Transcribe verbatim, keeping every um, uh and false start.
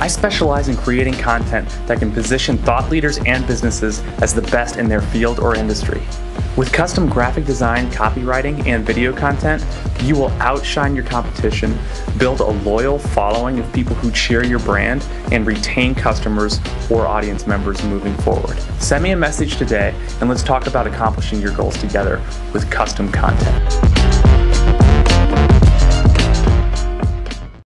I specialize in creating content that can position thought leaders and businesses as the best in their field or industry. With custom graphic design, copywriting, and video content, you will outshine your competition, build a loyal following of people who cheer your brand, and retain customers or audience members moving forward. Send me a message today and let's talk about accomplishing your goals together with custom content.